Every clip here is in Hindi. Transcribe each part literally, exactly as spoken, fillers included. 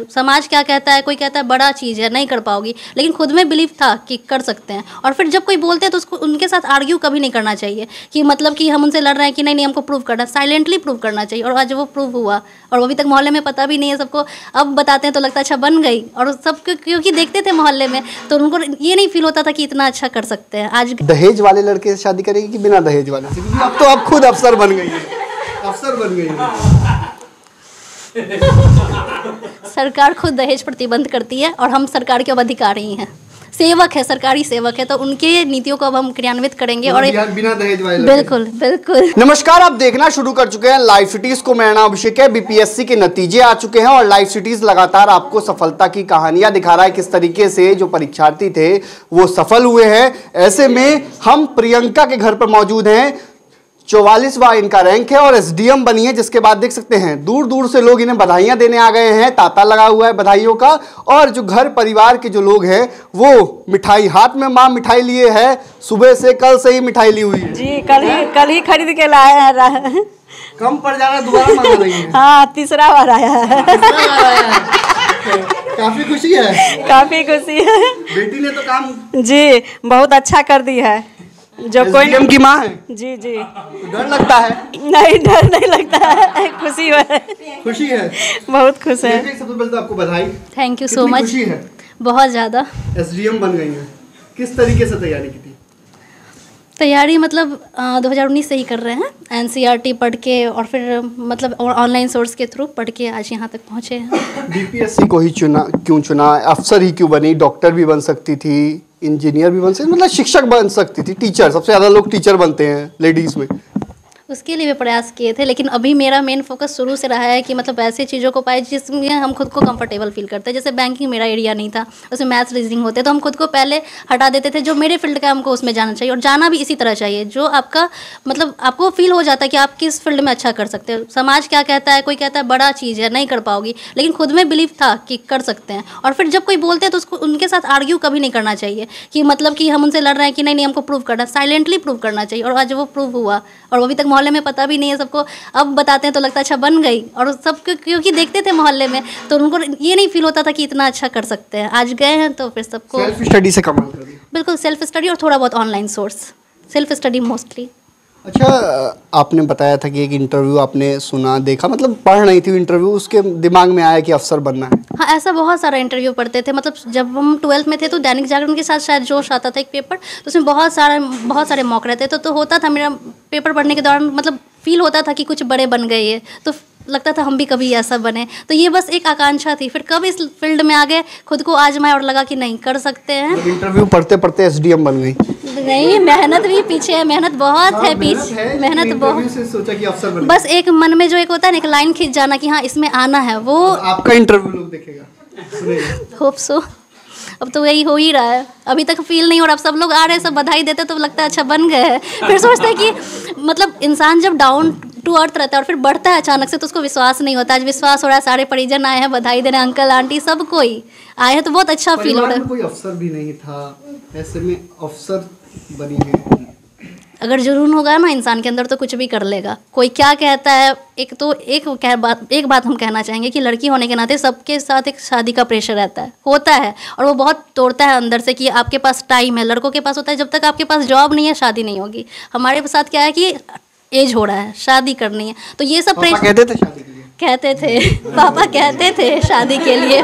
समाज क्या कहता है, कोई कहता है बड़ा चीज़ है नहीं कर पाओगी, लेकिन खुद में बिलीव था कि कर सकते हैं। और फिर जब कोई बोलते हैं तो उसको उनके साथ आर्ग्यू कभी नहीं करना चाहिए कि मतलब कि हम उनसे लड़ रहे हैं कि नहीं नहीं हमको प्रूव करना, साइलेंटली प्रूव करना चाहिए। और आज वो प्रूव हुआ और अभी तक मोहल्ले में पता भी नहीं है सबको, अब बताते हैं तो लगता है अच्छा बन गई। और सब क्योंकि देखते थे मोहल्ले में तो उनको ये नहीं फील होता था कि इतना अच्छा कर सकते हैं। आज दहेज वाले लड़के से शादी करेगी कि बिना दहेज वाले से? क्योंकि अब तो आप खुद अफसर बन गई है, अफसर बन गई है। सरकार खुद दहेज प्रतिबंध करती है और हम सरकार के अब अधिकारी हैं, सेवक है, सरकारी सेवक है, तो उनके नीतियों को अब हम क्रियान्वित करेंगे। और बिना दहेज वाले बिल्कुल बिल्कुल। नमस्कार, आप देखना शुरू कर चुके हैं लाइव सिटीज को। मेरा नाम अभिषेक है। बीपीएससी के नतीजे आ चुके हैं और लाइव सिटीज लगातार आपको सफलता की कहानियां दिखा रहा है, किस तरीके से जो परीक्षार्थी थे वो सफल हुए हैं। ऐसे में हम प्रियंका के घर पर मौजूद हैं। चौवालीसवां इनका रैंक है और एसडीएम बनी है, जिसके बाद देख सकते हैं दूर दूर से लोग इन्हें बधाइयां देने आ गए हैं, तांता लगा हुआ है बधाइयों का। और जो घर परिवार के जो लोग हैं वो मिठाई हाथ में, माँ मिठाई लिए है, सुबह से कल से ही मिठाई ली हुई है जी, कल ही कल ही खरीद के लाए हैं। कम पड़ जा रहा है, दोबारा मंगा रही है। हाँ, तीसरा बार आया है। काफी खुशी है, काफी खुशी है। बेटी ने तो काम जी बहुत अच्छा कर दी है। जो कोई की माँ है जी जी, डर लगता है? नहीं डर नहीं लगता है, खुशी है, खुशी है, बहुत खुश है। सबसे पहले तो आपको बधाई, थैंक यू सो मच। खुशी है, बहुत ज़्यादा। एसडीएम बन गई हैं, किस तरीके से तैयारी की थी? तैयारी मतलब दो हज़ार उन्नीस से ही कर रहे हैं, एनसीईआरटी पढ़ के और फिर मतलब ऑनलाइन सोर्स के थ्रू पढ़ के आज यहाँ तक पहुँचे हैं। बीपीएससी को ही चुना, क्यों चुना? अफसर ही क्यों बनी? डॉक्टर भी बन सकती थी, इंजीनियर भी बन सकती, मतलब शिक्षक बन सकती थी, टीचर। सबसे ज़्यादा लोग टीचर बनते हैं लेडीज़ में। उसके लिए भी प्रयास किए थे, लेकिन अभी मेरा मेन फोकस शुरू से रहा है कि मतलब ऐसे चीज़ों को पाए जिसमें हम खुद को कंफर्टेबल फील करते हैं। जैसे बैंकिंग मेरा एरिया नहीं था, उसमें मैथ्स रीजनिंग होते तो हम खुद को पहले हटा देते थे। जो मेरे फील्ड का हमको उसमें जाना चाहिए और जाना भी इसी तरह चाहिए जो आपका मतलब आपको फील हो जाता है कि आप किस फील्ड में अच्छा कर सकते हो। समाज क्या कहता है, कोई कहता है बड़ा चीज़ है नहीं कर पाओगी, लेकिन खुद में बिलीव था कि कर सकते हैं। और फिर जब कोई बोलते हैं तो उसको उनके साथ आर्ग्यू कभी नहीं करना चाहिए कि मतलब कि हम उनसे लड़ रहे हैं कि नहीं नहीं हमको प्रूव करना, साइलेंटली प्रूव करना चाहिए। और आज वो प्रूव हुआ और अभी तक मोहल्ले में पता भी नहीं है सबको, अब बताते हैं तो लगता है अच्छा बन गई। और सब क्योंकि देखते थे मोहल्ले में तो उनको ये नहीं फील होता था कि इतना अच्छा कर सकते हैं। आज गए हैं तो फिर सबको सेल्फ स्टडी से कमाल कर दिया। बिल्कुल, सेल्फ स्टडी और थोड़ा बहुत online source, self study mostly. अच्छा, आपने बताया था कि एक इंटरव्यू आपने सुना, देखा, मतलब पढ़ नहीं थी इंटरव्यू, उसके दिमाग में आया कि अफसर बनना है? हाँ, ऐसा बहुत सारा इंटरव्यू पढ़ते थे। मतलब जब हम ट्वेल्थ में थे तो दैनिक जागरण के साथ शायद जोश आता था एक पेपर, तो उसमें बहुत सारा बहुत सारे मौके रहते तो, तो होता था मेरा पेपर पढ़ने के दौरान मतलब फील होता था कि कुछ बड़े बन गए है, तो लगता था हम भी कभी ऐसा बने। तो ये बस एक आकांक्षा थी। फिर कब इस फील्ड में आ गए, खुद को आजमाए और लगा कि नहीं कर सकते हैं। इंटरव्यू पढ़ते पढ़ते एसडीएम बन गई? नहीं, मेहनत भी पीछे है, मेहनत बहुत है पीछे, मेहनत बहुत। से सोचा कि अफसर बन, बस एक मन में जो एक होता है ना, एक लाइन खींच जाना कि हाँ इसमें आना है, वो आपका इंटरव्यू लोग देखेगा, सुनेगा। Hope so. अब तो यही हो ही रहा है, अभी तक फील नहीं हो रहा। अब सब लोग आ रहे हैं, सब बधाई देते तो लगता है अच्छा बन गए हैं। फिर सोचते हैं कि मतलब इंसान जब डाउन टू अर्थ रहता है और फिर बढ़ता है अचानक से तो उसको विश्वास नहीं होता। आज विश्वास हो रहा है, सारे परिजन आए हैं बधाई देने, अंकल आंटी सब कोई आए हैं तो बहुत अच्छा फील हो रहा है। कोई अफसर भी नहीं था, ऐसे में अफसर बनी है। अगर जुनून होगा ना इंसान के अंदर तो कुछ भी कर लेगा। कोई क्या कहता है, एक तो एक कह बात एक बात हम कहना चाहेंगे कि लड़की होने के नाते सबके साथ एक शादी का प्रेशर रहता है, होता है, और वो बहुत तोड़ता है अंदर से कि आपके पास टाइम है। लड़कों के पास होता है जब तक आपके पास जॉब नहीं है शादी नहीं होगी। हमारे साथ क्या है कि एज हो रहा है, शादी करनी है, तो ये सब प्रेशर कहते थे शादी के लिए, कहते थे पापा कहते थे शादी के लिए,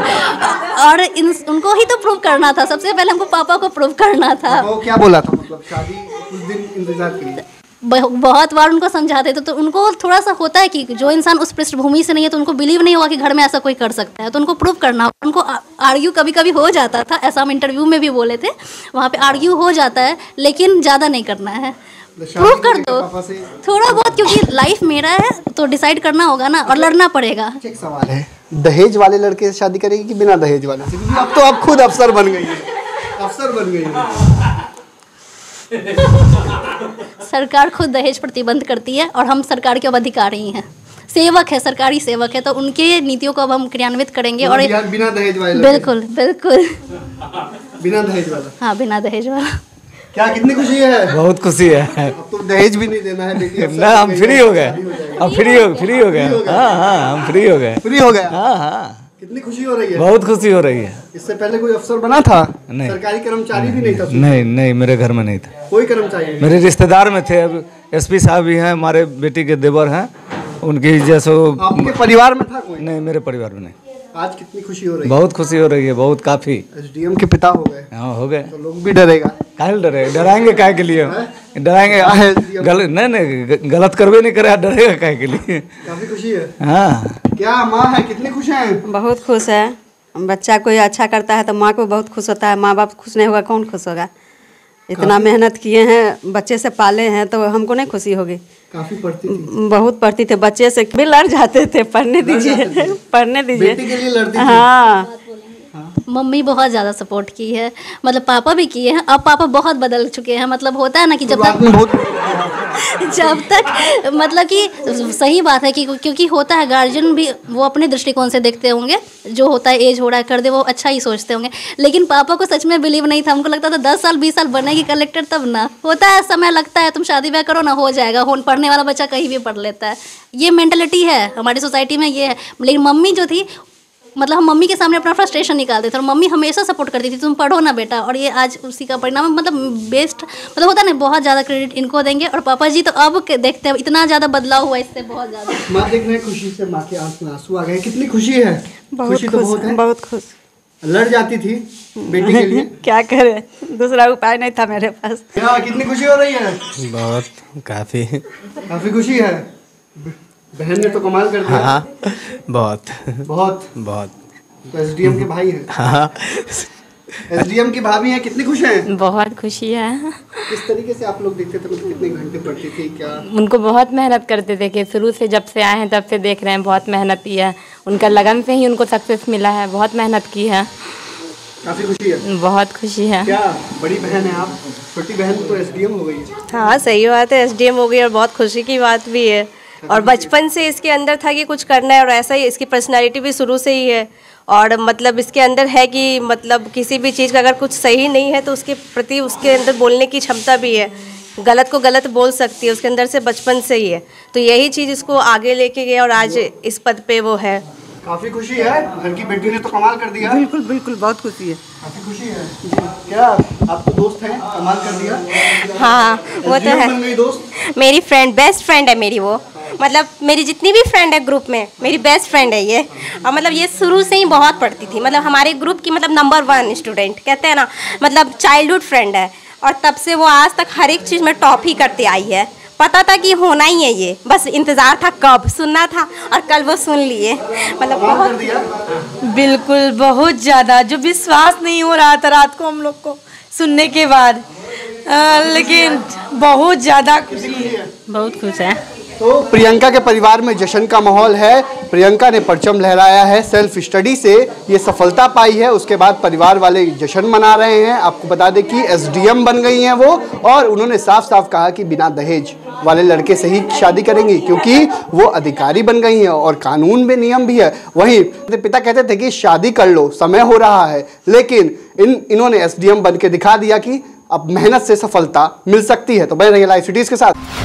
और इन उनको ही तो प्रूव करना था। सबसे पहले हमको पापा को प्रूव करना था। वो क्या बोला था, मतलब शादी कुछ दिन इंतजार करिए? बहुत बार उनको समझाते थे तो उनको थोड़ा सा होता है कि जो इंसान उस पृष्ठभूमि से नहीं है तो उनको बिलीव नहीं होगा कि घर में ऐसा कोई कर सकता है, तो उनको प्रूव करना। उनको आर्ग्यू कभी कभी हो जाता था, ऐसा हम इंटरव्यू में भी बोले थे, वहाँ पे आर्ग्यू हो जाता है, लेकिन ज़्यादा नहीं करना है, प्रूव कर दो थोड़ा बहुत, क्योंकि लाइफ मेरा है तो डिसाइड करना होगा ना, और लड़ना पड़ेगा। एक सवाल है, दहेज वाले लड़के से शादी करेगी कि बिना दहेज वाले से? क्योंकि अब तो आप खुद अफसर बन गई है, अफसर बन गई है। सरकार खुद दहेज प्रतिबंध करती है और हम सरकार के अब अधिकारी हैं, सेवक है, सरकारी सेवक है, तो उनके नीतियों को अब हम क्रियान्वित करेंगे। और बिना दहेज वाले? बिल्कुल बिल्कुल, बिना दहेज वाला। हाँ, बिना दहेज वाला। क्या कितनी खुशी है? बहुत खुशी है। अब तो दहेज भी नहीं देना है बेटी, ना हम फ्री हो गए, अब फ्री हो फ्री हो गए। हाँ हाँ हम फ्री हो गए, फ्री हो गया। हाँ हाँ कितनी खुशी हो रही है? बहुत खुशी हो रही है। इससे पहले कोई अफसर बना था? नहीं। सरकारी कर्मचारी भी नहीं था? नहीं नहीं, मेरे घर में नहीं था कोई कर्मचारी नहीं? मेरे रिश्तेदार में थे। अब एसपी साहब भी हैं, हमारे बेटी के देवर हैं, उनकी जैसे। आपके परिवार में था कोई? नहीं, मेरे परिवार में नहीं। आज कितनी खुशी हो रही है? बहुत खुशी हो रही है, बहुत काफी। एसडीएम के पिता हो गए? हाँ, हो गए। तो लोग भी डरेगा? काहे डरे, डराएंगे काहे के लिए? डराएंगे गलत नहीं नहीं गलत करवे नहीं करे, डरेगा काहे के लिए? काफी खुशी है। हाँ। क्या माँ है, कितनी खुश हैं? बहुत खुश है। बच्चा कोई अच्छा करता है तो माँ को बहुत खुश होता है। माँ बाप खुश नहीं होगा कौन खुश होगा? इतना मेहनत किए हैं, बच्चे से पाले हैं, तो हमको नहीं खुशी होगी? काफी पढ़ती थी? बहुत पढ़ती थे, बच्चे से भी लड़ जाते थे। पढ़ने दीजिए, पढ़ने दीजिए। बेटी के लिए लड़ती थी? हाँ। मम्मी बहुत ज़्यादा सपोर्ट की है, मतलब पापा भी किए हैं। अब पापा बहुत बदल चुके हैं, मतलब होता है ना कि जब तक बहुत जब तक मतलब कि सही बात है कि क्योंकि होता है गार्जियन भी वो अपने दृष्टिकोण से देखते होंगे, जो होता है एज हो रहा है कर दे, वो अच्छा ही सोचते होंगे। लेकिन पापा को सच में बिलीव नहीं था, हमको लगता था दस साल बीस साल बनेगी कलेक्टर तब ना। होता है, समय लगता है, तुम शादी ब्याह करो ना, हो जाएगा। हो पढ़ने वाला बच्चा कहीं भी पढ़ लेता है, ये मेंटलिटी है हमारी सोसाइटी में, ये है। लेकिन मम्मी जो थी, मतलब हम मम्मी के सामने अपना फ्रस्ट्रेशन निकालते थे और मम्मी हमेशा सपोर्ट करती थी, तुम पढ़ो ना बेटा। और ये आज उसी का परिणाम है, मतलब बेस्ट, मतलब होता है ना, बहुत ज़्यादा क्रेडिट इनको देंगे। और पापा जी तो अब के देखते हैं इतना ज़्यादा बदलाव हुआ इससे बहुत ज़्यादा। माँ देख रहे हैं खुशी से, माँ के आंख में आंसू आ गए। कितनी खुशी है? बहुत खुशी तो खुश, बहुत है। बहुत खुश। लड़ जाती थी बेटी के लिए? क्या करे, दूसरा उपाय नहीं था मेरे पास। क्या कितनी खुशी हो रही है? बहुत, काफी काफी खुशी है। बहन ने तो कमाल कर दिया। हाँ, बहुत बहुत बहुत। तो एसडीएम के भाई हैं? हाँ। एसडीएम की भाभी हैं, कितनी खुश हैं? बहुत खुशी है। किस तरीके से आप लोग देखते थे, मतलब कितने घंटे पढ़ती थी क्या? उनको बहुत मेहनत करते थे कि शुरू से जब से आए हैं तब से देख रहे हैं, बहुत मेहनत की है। उनका लगन से ही उनको सक्सेस मिला है, बहुत मेहनत की है। काफी खुशी है? बहुत खुशी है। क्या बड़ी बहन है आप? छोटी बहन तो एसडीएम हो गई है। हाँ सही बात है, एसडीएम हो गई और बहुत खुशी की बात भी है। और बचपन से इसके अंदर था कि कुछ करना है, और ऐसा ही इसकी पर्सनालिटी भी शुरू से ही है। और मतलब इसके अंदर है कि मतलब किसी भी चीज़ का अगर कुछ सही नहीं है तो उसके प्रति उसके अंदर बोलने की क्षमता भी है, गलत को गलत बोल सकती है, उसके अंदर से बचपन से ही है। तो यही चीज़ इसको आगे लेके गया और आज इस पद पे वो है। काफी खुशी है, घर की बेटी ने तो कमाल कर दिया। बिल्कुल बिल्कुल, बहुत खुशी है। काफी खुशी है। क्या आप तो दोस्त हैं, कमाल कर दिया? हाँ वो तो है, बन गई दोस्त। मेरी फ्रेंड, बेस्ट फ्रेंड है मेरी वो। मतलब मेरी जितनी भी फ्रेंड है ग्रुप में, मेरी बेस्ट फ्रेंड है ये। और मतलब ये शुरू से ही बहुत पढ़ती थी, मतलब हमारे ग्रुप की मतलब नंबर वन स्टूडेंट कहते हैं ना, मतलब चाइल्डहुड फ्रेंड है। और तब से वो आज तक हर एक चीज़ में टॉप ही करते आई है। पता था कि होना ही है ये, बस इंतज़ार था कब सुनना था, और कल वो सुन लिए। मतलब बहुत, बिल्कुल बहुत ज़्यादा, जो विश्वास नहीं हो रहा था रात को हम लोग को सुनने के बाद, आ, लेकिन बहुत ज़्यादा खुशी है, बहुत खुश है। तो प्रियंका के परिवार में जश्न का माहौल है। प्रियंका ने परचम लहराया है, सेल्फ स्टडी से ये सफलता पाई है, उसके बाद परिवार वाले जश्न मना रहे हैं। आपको बता दें कि एसडीएम बन गई हैं वो, और उन्होंने साफ साफ कहा कि बिना दहेज वाले लड़के से ही शादी करेंगी, क्योंकि वो अधिकारी बन गई हैं और कानून में नियम भी है। वहीं पिता कहते थे कि शादी कर लो, समय हो रहा है, लेकिन इन इन्होंने एसडीएम बन के दिखा दिया कि अब मेहनत से सफलता मिल सकती है। तो बने रहिए लाइव सिटीज के साथ।